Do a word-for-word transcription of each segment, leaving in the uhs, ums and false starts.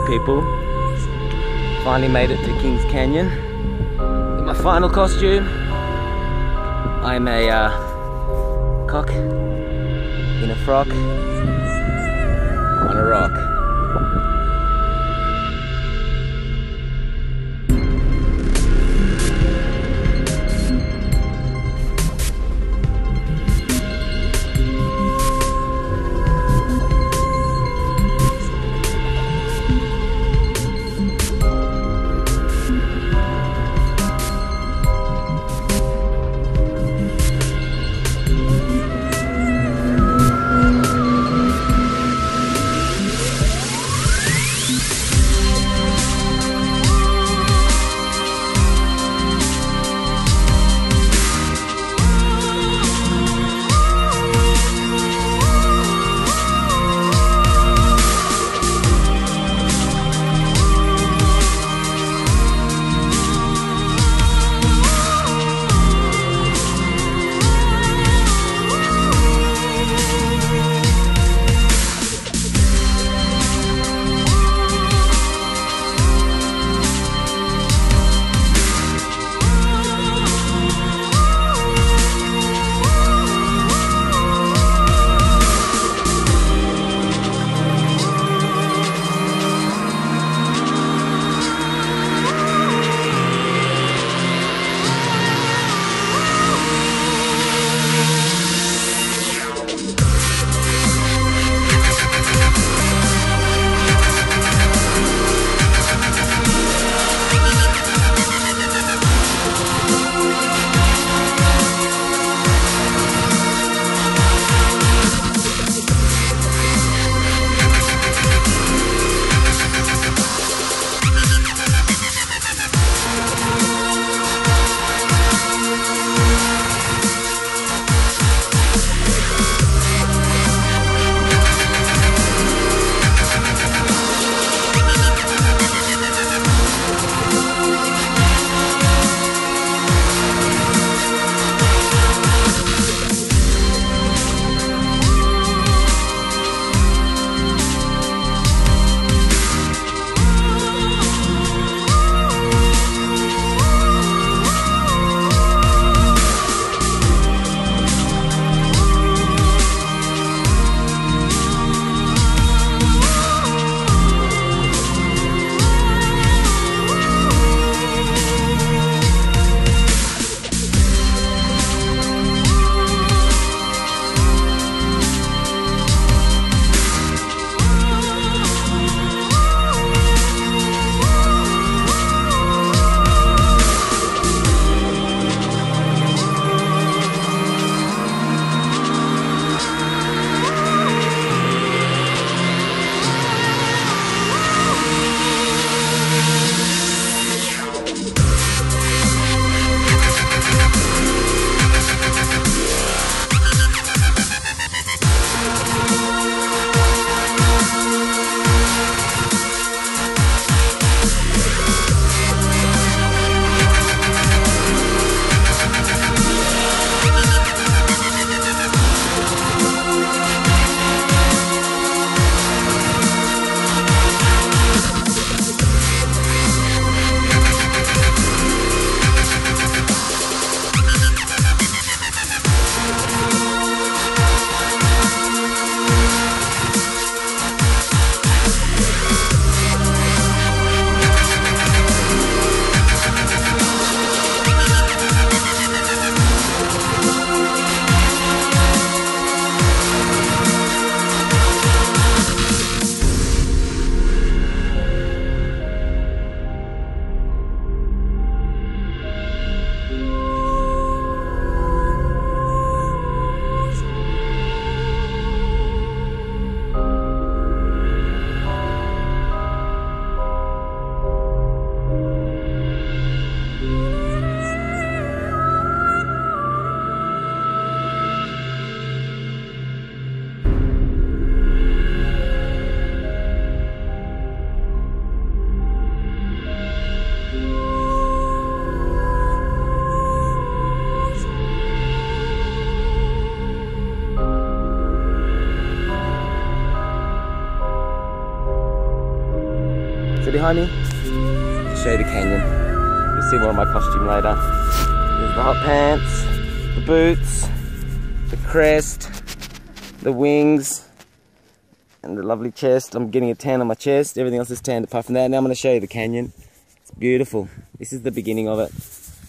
people. Finally made it to Kings Canyon. In my final costume, I'm a uh, cock in a frock on a rock. So behind me, I'll show you the canyon. You'll see more of my costume later. There's the hot pants, the boots, the crest, the wings, and the lovely chest. I'm getting a tan on my chest. Everything else is tanned apart from that. Now I'm going to show you the canyon. It's beautiful. This is the beginning of it.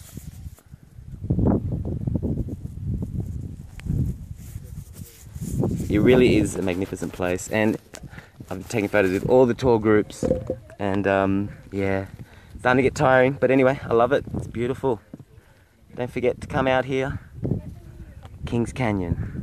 It really is a magnificent place, and I'm taking photos with all the tour groups, and um, yeah, it's starting to get tiring, but anyway, I love it. It's beautiful. Don't forget to come out here. Kings Canyon.